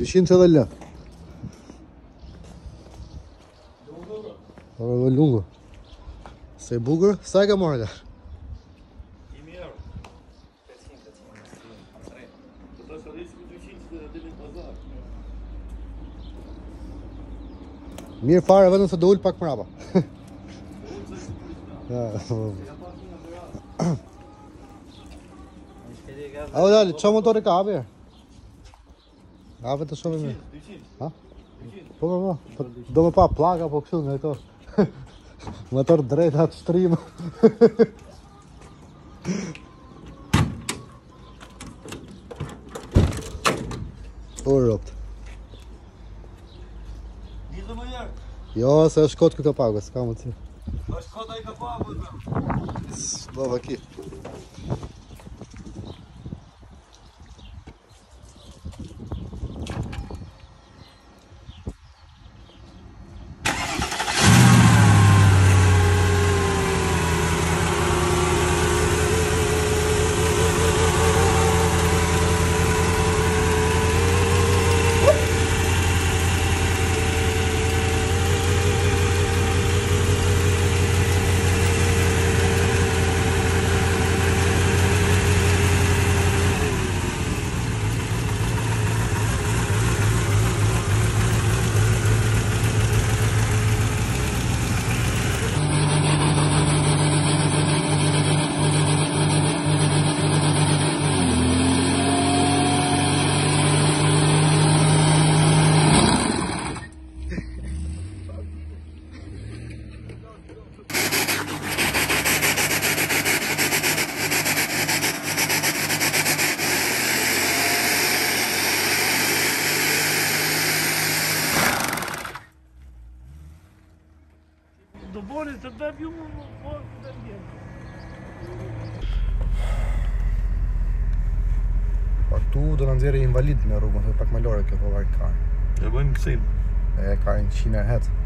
200 edhe lë. Ora lungo. Se bukur, sa e ka marrë? 1000 euro. 500. Do të thotë se 200 deri në pazar. Mirë fare vetëm se do ul pak mrapa. Ja. A dale, ço motori ka hapur? Hapet të shohim mirë. 200. Ha? Po. Do me pa plaka po kështu nga këto. Motor drejt atë shtrim. O ropt. Nizë më herë. Jo, se është kot këtë pagu, s'ka më të si. Është kota i ka pagu. Baba ki. Do boni të bëb ju më të bjen. Pa këtu do në nxjerrë invalid në rrugë, më thë pak më lore kjo po varë karë. E bëjmë kësin. E karën 100 herë het.